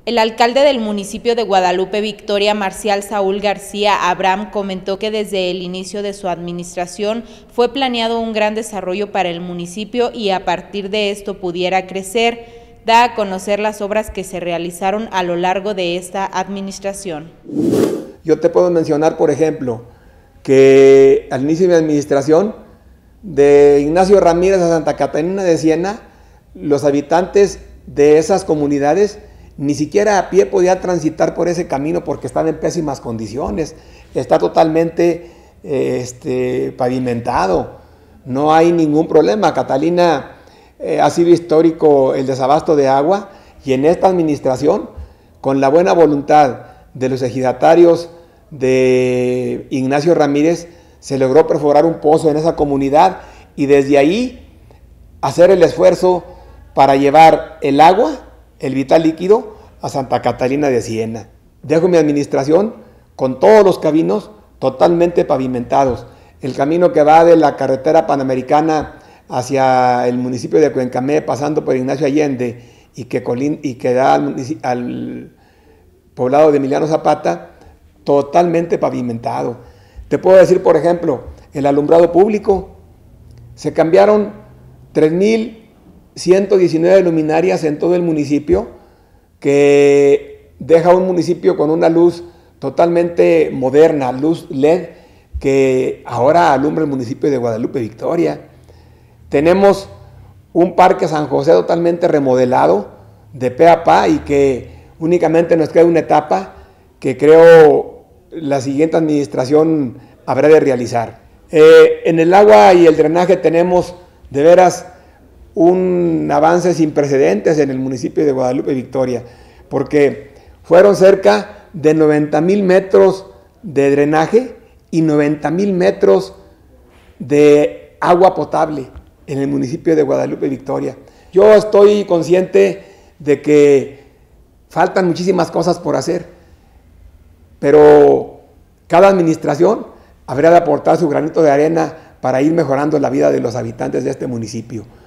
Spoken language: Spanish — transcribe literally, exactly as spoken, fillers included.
El alcalde del municipio de Guadalupe Victoria, Marcial Saúl García Abraham, comentó que desde el inicio de su administración fue planeado un gran desarrollo para el municipio y a partir de esto pudiera crecer. Da a conocer las obras que se realizaron a lo largo de esta administración. Yo te puedo mencionar, por ejemplo, que al inicio de mi administración, de Ignacio Ramírez a Santa Catarina de Siena, los habitantes de esas comunidades ni siquiera a pie podían transitar por ese camino porque estaba en pésimas condiciones, está totalmente eh, este, pavimentado, no hay ningún problema. Catalina eh, ha sido histórico el desabasto de agua y en esta administración, con la buena voluntad de los ejidatarios de Ignacio Ramírez, se logró perforar un pozo en esa comunidad y desde ahí hacer el esfuerzo para llevar el agua, el vital líquido, a Santa Catarina de Siena. Dejo mi administración con todos los caminos totalmente pavimentados. El camino que va de la carretera panamericana hacia el municipio de Cuencamé, pasando por Ignacio Allende y que, colin, y que da al, al poblado de Emiliano Zapata, totalmente pavimentado. Te puedo decir, por ejemplo, el alumbrado público. Se cambiaron tres mil ciento diecinueve luminarias en todo el municipio, que deja un municipio con una luz totalmente moderna, luz L E D, que ahora alumbra el municipio de Guadalupe Victoria. Tenemos un parque San José totalmente remodelado, de pe a pa, y que únicamente nos queda una etapa que creo la siguiente administración habrá de realizar. Eh, en el agua y el drenaje tenemos de veras un avance sin precedentes en el municipio de Guadalupe Victoria, porque fueron cerca de noventa mil metros de drenaje y noventa mil metros de agua potable en el municipio de Guadalupe Victoria. Yo estoy consciente de que faltan muchísimas cosas por hacer, pero cada administración habrá de aportar su granito de arena para ir mejorando la vida de los habitantes de este municipio.